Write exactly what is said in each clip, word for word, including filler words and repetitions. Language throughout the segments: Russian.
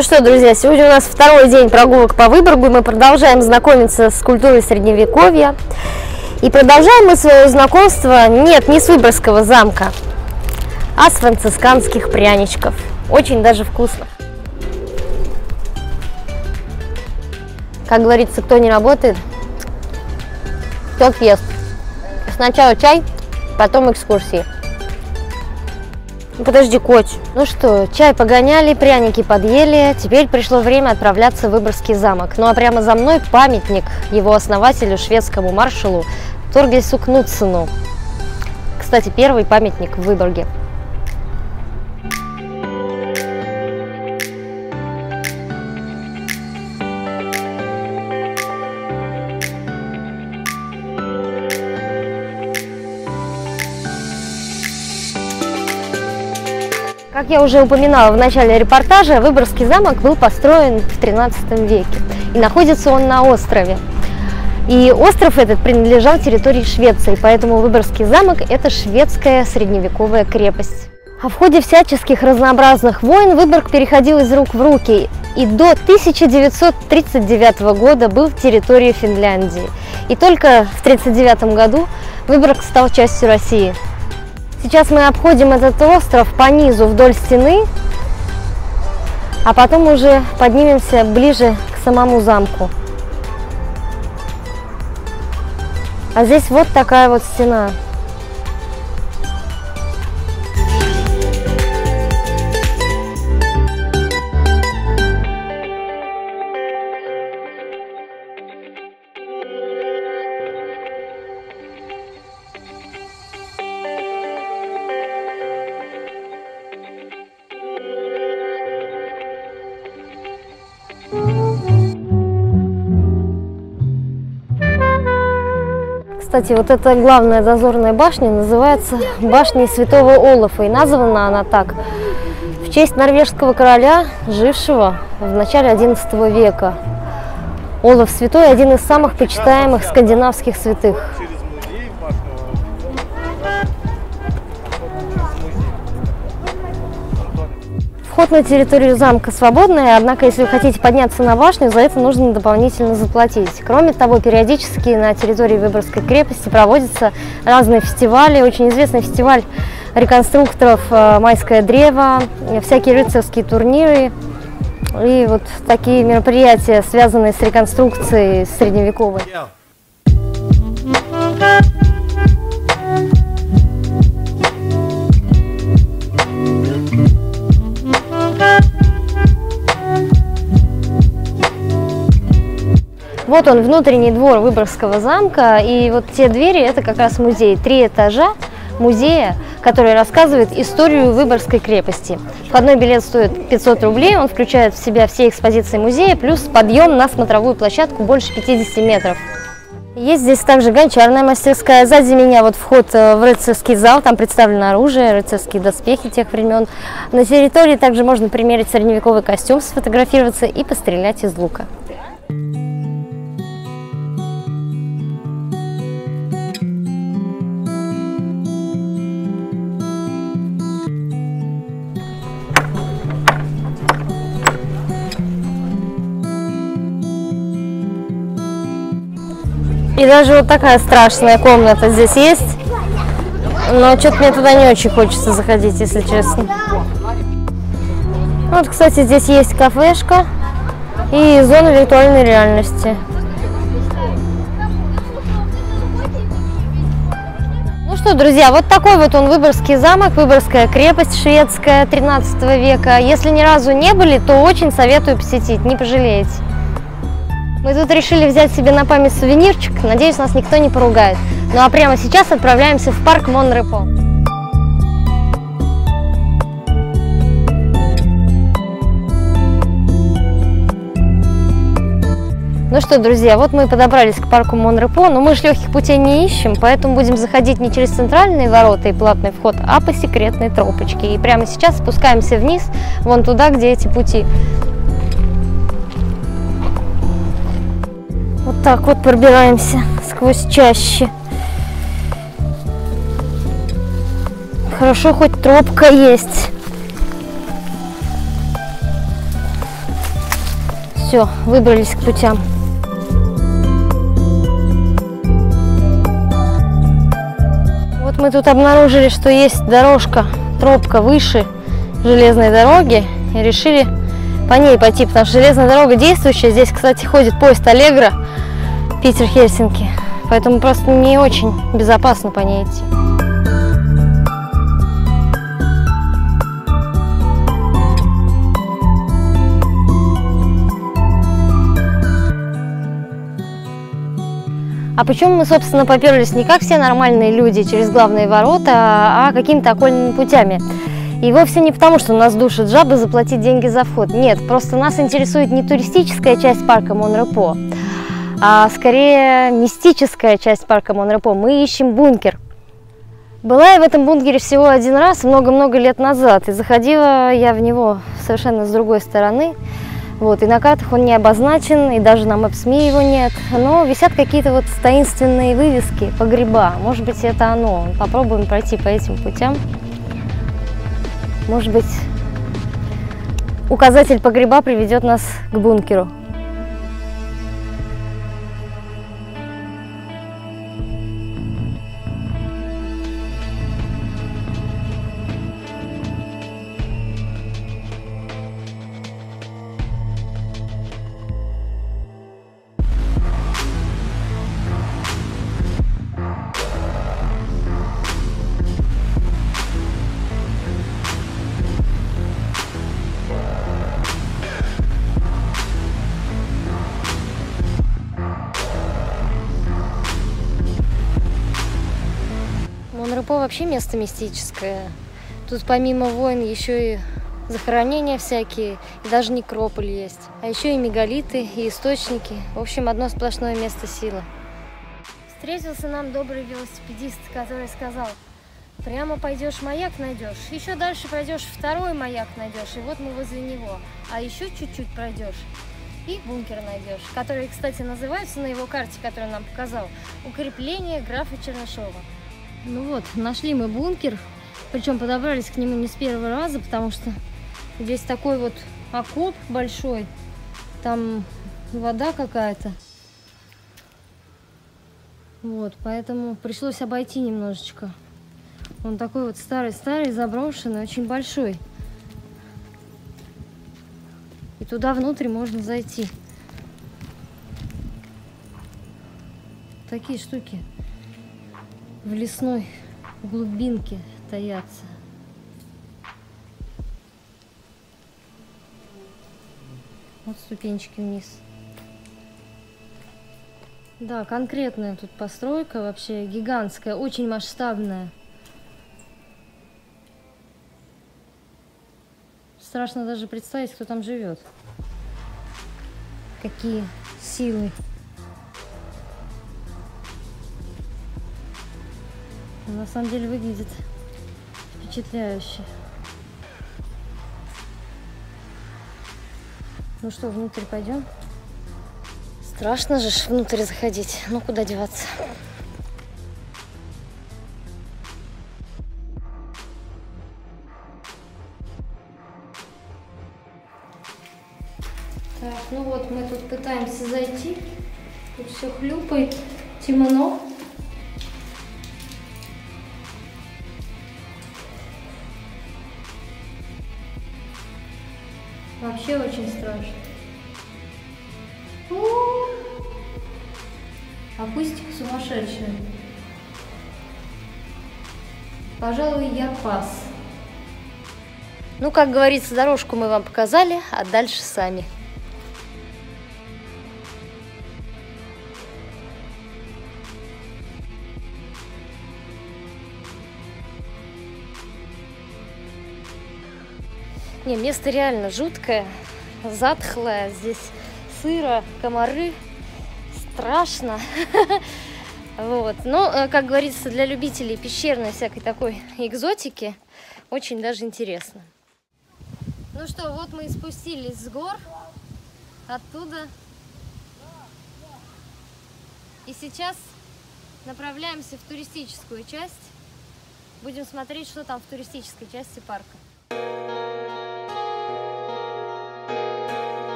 Ну что, друзья, сегодня у нас второй день прогулок по Выборгу, и мы продолжаем знакомиться с культурой Средневековья. И продолжаем мы свое знакомство, нет, не с Выборгского замка, а с францисканских пряничков. Очень даже вкусно. Как говорится, кто не работает, тот ест. Сначала чай, потом экскурсии. Подожди, Коть. Ну что, чай погоняли, пряники подъели. Теперь пришло время отправляться в Выборгский замок. Ну а прямо за мной памятник его основателю, шведскому маршалу Торгельсу Кнутсену. Кстати, первый памятник в Выборге. Как я уже упоминала в начале репортажа, Выборгский замок был построен в тринадцатом веке, и находится он на острове. И остров этот принадлежал территории Швеции, поэтому Выборгский замок – это шведская средневековая крепость. А в ходе всяческих разнообразных войн Выборг переходил из рук в руки, и до тысяча девятьсот тридцать девятого года был территорией Финляндии. И только в тридцать девятом году Выборг стал частью России. Сейчас мы обходим этот остров по низу вдоль стены, а потом уже поднимемся ближе к самому замку. А здесь вот такая вот стена. Кстати, вот эта главная дозорная башня называется башней Святого Олафа, и названа она так в честь норвежского короля, жившего в начале одиннадцатого века. Олаф Святой – один из самых почитаемых скандинавских святых. Вход на территорию замка свободный, однако, если вы хотите подняться на башню, за это нужно дополнительно заплатить. Кроме того, периодически на территории Выборгской крепости проводятся разные фестивали. Очень известный фестиваль реконструкторов «Майское древо», всякие рыцарские турниры и вот такие мероприятия, связанные с реконструкцией средневековой. Вот он, внутренний двор Выборгского замка, и вот те двери – это как раз музей. Три этажа музея, который рассказывает историю Выборгской крепости. Входной билет стоит пятьсот рублей, он включает в себя все экспозиции музея, плюс подъем на смотровую площадку больше пятидесяти метров. Есть здесь также гончарная мастерская. Сзади меня вот вход в рыцарский зал, там представлено оружие, рыцарские доспехи тех времен. На территории также можно примерить средневековый костюм, сфотографироваться и пострелять из лука. И даже вот такая страшная комната здесь есть, но что-то мне туда не очень хочется заходить, если честно. Вот, кстати, здесь есть кафешка и зона виртуальной реальности. Ну что, друзья, вот такой вот он Выборгский замок, Выборгская крепость шведская тринадцатого века. Если ни разу не были, то очень советую посетить, не пожалеете. Мы тут решили взять себе на память сувенирчик, надеюсь, нас никто не поругает. Ну а прямо сейчас отправляемся в парк Монрепо. Ну что, друзья, вот мы и подобрались к парку Монрепо, но мы же легких путей не ищем, поэтому будем заходить не через центральные ворота и платный вход, а по секретной тропочке. И прямо сейчас спускаемся вниз, вон туда, где эти пути. Вот так вот пробираемся сквозь чащи. Хорошо, хоть тропка есть. Все, выбрались к путям. Вот мы тут обнаружили, что есть дорожка, тропка выше железной дороги, и решили по ней пойти, потому что железная дорога действующая. Здесь, кстати, ходит поезд Аллегро Питер-Хельсинки, поэтому просто не очень безопасно по ней идти. А почему мы, собственно, поперлись не как все нормальные люди через главные ворота, а какими-то окольными путями? И вовсе не потому, что нас душат жабы заплатить деньги за вход. Нет, просто нас интересует не туристическая часть парка Монрепо, а скорее мистическая часть парка Монрепо. Мы ищем бункер. Была я в этом бункере всего один раз, много-много лет назад, и заходила я в него совершенно с другой стороны. Вот, и на картах он не обозначен, и даже на Maps.me его нет. Но висят какие-то вот таинственные вывески, погреба. Может быть, это оно. Попробуем пройти по этим путям. Может быть, указатель погреба приведет нас к бункеру. Монрепо вообще место мистическое. Тут помимо войн еще и захоронения всякие, и даже некрополь есть. А еще и мегалиты, и источники. В общем, одно сплошное место силы. Встретился нам добрый велосипедист, который сказал: прямо пойдешь, маяк найдешь, еще дальше пройдешь, второй маяк найдешь, и вот мы возле него. А еще чуть-чуть пройдешь, и бункер найдешь, который, кстати, называется на его карте, которую он нам показал, «Укрепление графа Чернышова». Ну вот, нашли мы бункер, причем подобрались к нему не с первого раза, потому что здесь такой вот окоп большой, там вода какая-то. Вот, поэтому пришлось обойти немножечко. Он такой вот старый-старый, заброшенный, очень большой. И туда внутрь можно зайти. Такие штуки в лесной глубинке таятся. Вот ступенечки вниз. Да, конкретная тут постройка, вообще гигантская, очень масштабная. Страшно даже представить, кто там живет. Какие силы. На самом деле выглядит впечатляюще. Ну что, внутрь пойдем? Страшно же внутрь заходить. Ну куда деваться? Так, ну вот мы тут пытаемся зайти. Тут все хлюпает, темно. Вообще очень страшно. У-у-у. Акустика сумасшедшая. Пожалуй, я пас. Ну, как говорится, дорожку мы вам показали, а дальше сами. Не, место реально жуткое, затхлое, здесь сыро, комары, страшно. Вот. Но, как говорится, для любителей пещерной всякой такой экзотики очень даже интересно. Ну что, вот мы и спустились с гор, оттуда. И сейчас направляемся в туристическую часть. Будем смотреть, что там в туристической части парка.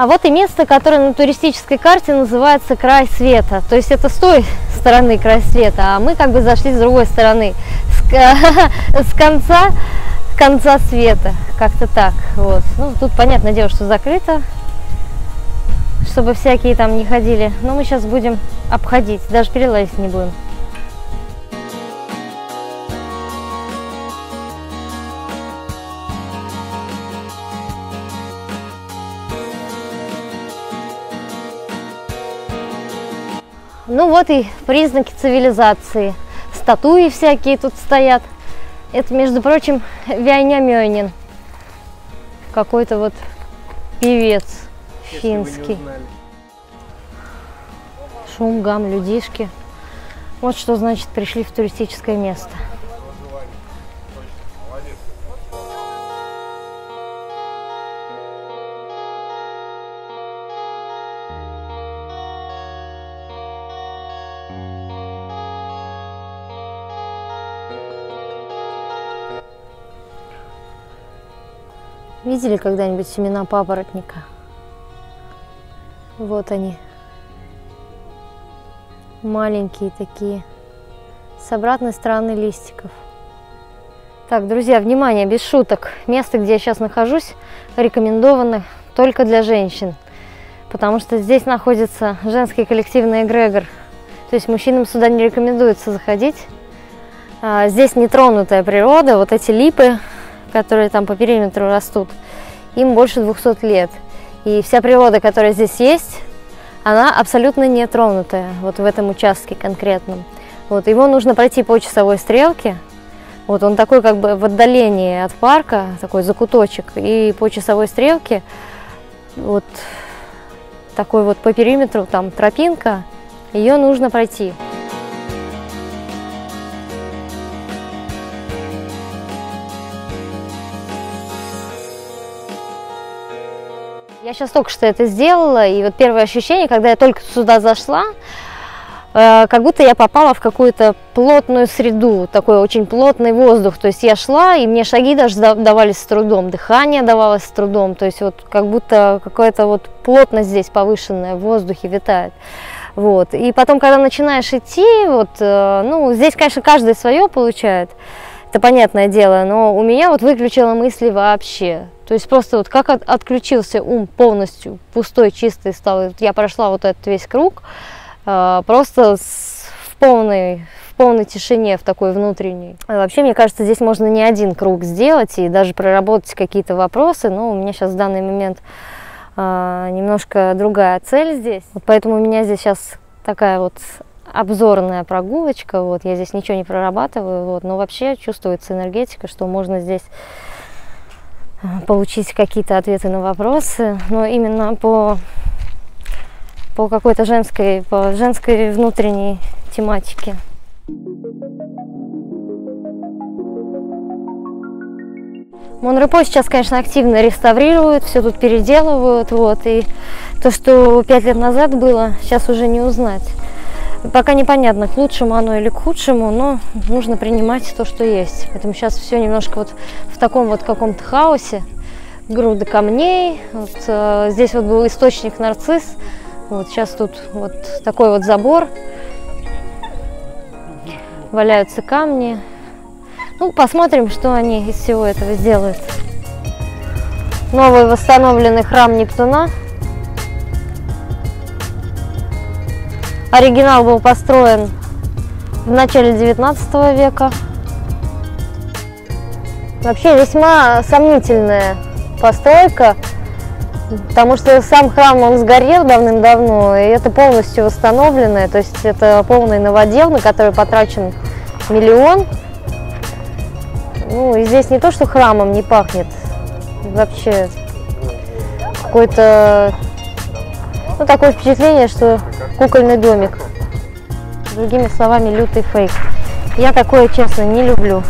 А вот и место, которое на туристической карте называется Край Света. То есть это с той стороны Край Света, а мы как бы зашли с другой стороны, с, с конца, с конца света. Как-то так. Вот. Ну, тут понятное дело, что закрыто, чтобы всякие там не ходили. Но мы сейчас будем обходить, даже перелазить не будем. Ну вот и признаки цивилизации. Статуи всякие тут стоят. Это, между прочим, Вяйнямёнин. Какой-то вот певец финский. Шум, гам, людишки. Вот что значит пришли в туристическое место. Видели когда-нибудь семена папоротника? Вот они. Маленькие такие. С обратной стороны листиков. Так, друзья, внимание, без шуток. Место, где я сейчас нахожусь, рекомендовано только для женщин. Потому что здесь находится женский коллективный эгрегор. То есть мужчинам сюда не рекомендуется заходить. Здесь нетронутая природа. Вот эти липы, которые там по периметру растут, им больше двухсот лет. И вся природа, которая здесь есть, она абсолютно не тронутая, вот в этом участке конкретном. Вот, его нужно пройти по часовой стрелке. Вот он такой как бы в отдалении от парка, такой закуточек. И по часовой стрелке вот такой вот по периметру там тропинка, ее нужно пройти. Я сейчас только что это сделала, и вот первое ощущение, когда я только сюда зашла, э, как будто я попала в какую-то плотную среду, такой очень плотный воздух. То есть я шла, и мне шаги даже давались с трудом, дыхание давалось с трудом. То есть вот как будто какая-то вот плотность здесь повышенная в воздухе витает. Вот. И потом, когда начинаешь идти, вот, э, ну, здесь, конечно, каждый свое получает. Это понятное дело, но у меня вот выключило мысли вообще. То есть просто вот как от, отключился ум полностью, пустой, чистый стал. Я прошла вот этот весь круг, э, просто с, в, полной, в полной тишине, в такой внутренней. А вообще, мне кажется, здесь можно не один круг сделать и даже проработать какие-то вопросы, но у меня сейчас в данный момент э, немножко другая цель здесь. Вот поэтому у меня здесь сейчас такая вот обзорная прогулочка, вот, я здесь ничего не прорабатываю, вот, но вообще чувствуется энергетика, что можно здесь получить какие-то ответы на вопросы, но именно по, по какой-то женской, по женской внутренней тематике. Мон-Репо сейчас, конечно, активно реставрируют, все тут переделывают, вот, и то, что пять лет назад было, сейчас уже не узнать. Пока непонятно, к лучшему оно или к худшему, но нужно принимать то, что есть. Поэтому сейчас все немножко вот в таком вот каком-то хаосе. Груды камней. Вот, э, здесь вот был источник нарцисс. Вот сейчас тут вот такой вот забор. Валяются камни. Ну, посмотрим, что они из всего этого сделают. Новый восстановленный храм Нептуна. Оригинал был построен в начале девятнадцатого века. Вообще весьма сомнительная постройка, потому что сам храм он сгорел давным-давно, и это полностью восстановленное, то есть это полный новодел, на который потрачен миллион. Ну и здесь не то, что храмом не пахнет, вообще какой-то, ну, такое впечатление, что кукольный домик. Другими словами, лютый фейк. Я такое, честно, не люблю.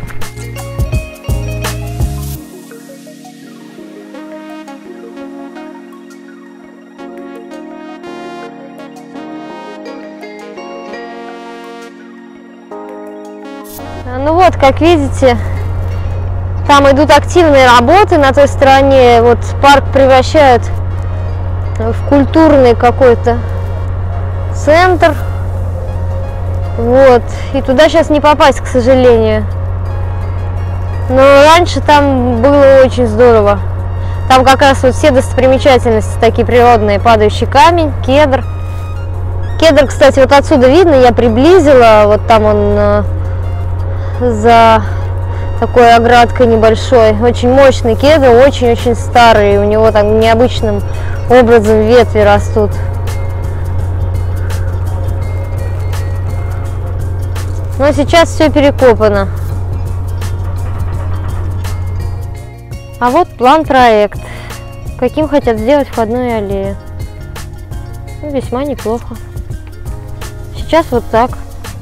Ну вот, как видите, там идут активные работы на той стороне. Вот парк превращают в культурный какой-то центр. Вот. И туда сейчас не попасть, к сожалению. Но раньше там было очень здорово. Там как раз вот все достопримечательности такие природные. Падающий камень, кедр. Кедр, кстати, вот отсюда видно, я приблизила. Вот там он э, за такой оградкой небольшой. Очень мощный кедр, очень-очень старый. У него там необычным образом ветви растут. Но сейчас все перекопано. А вот план-проект. Каким хотят сделать входную аллею. Ну, весьма неплохо. Сейчас вот так.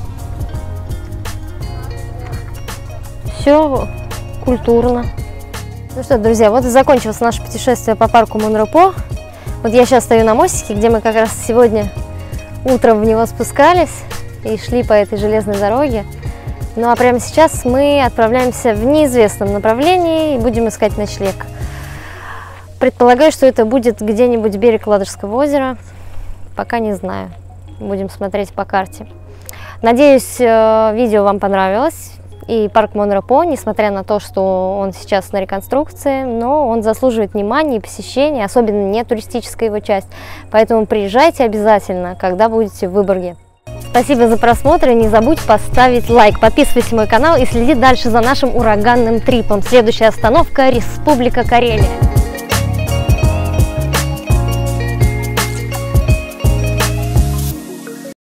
Все культурно. Ну что, друзья, вот и закончилось наше путешествие по парку Мон-Репо. Вот я сейчас стою на мостике, где мы как раз сегодня утром в него спускались и шли по этой железной дороге. Ну а прямо сейчас мы отправляемся в неизвестном направлении и будем искать ночлег. Предполагаю, что это будет где-нибудь берег Ладожского озера. Пока не знаю. Будем смотреть по карте. Надеюсь, видео вам понравилось. И парк Мон-Репо, несмотря на то, что он сейчас на реконструкции, но он заслуживает внимания и посещения, особенно не туристическая его часть. Поэтому приезжайте обязательно, когда будете в Выборге. Спасибо за просмотр и не забудь поставить лайк. Подписывайся на мой канал и следи дальше за нашим ураганным трипом. Следующая остановка — Республика Карелия.